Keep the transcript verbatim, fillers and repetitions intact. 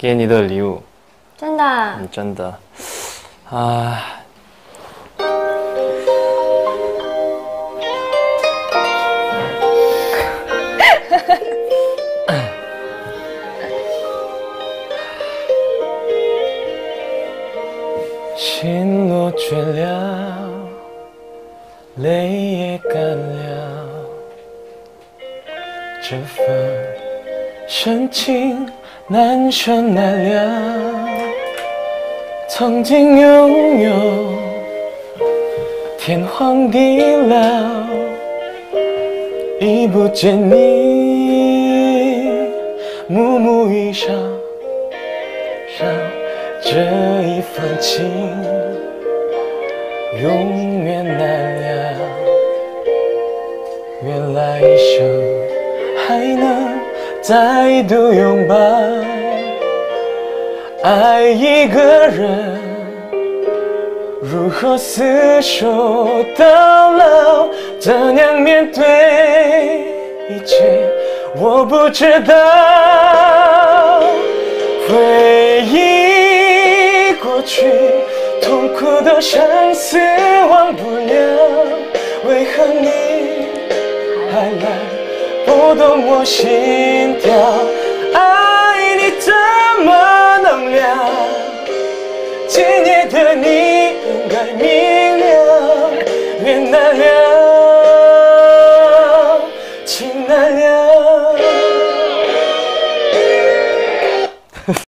给你的礼物。 真的？ 嗯，真的。啊。心若倦了，泪也干了，这份深情难舍难了。曾经拥有天荒地老，已不见你暮暮一晌，晌这一份情永远难了。原来一生还能再度拥抱，爱一个人如何厮守到老？怎样面对一切我不知道。回忆过去，痛苦的相思忘不了，为何你还来拨动我心跳？